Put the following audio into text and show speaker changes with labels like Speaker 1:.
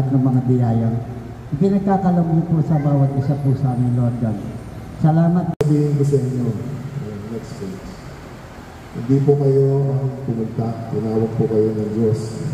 Speaker 1: lahat ng mga biyayang pinagkakalam niyo po sa bawat isa po sa amin, Lord God. Salamat.
Speaker 2: Sabihin ko sa inyo, next page. Hindi po kayo ang pumunta, tinawag po kayo ng Diyos.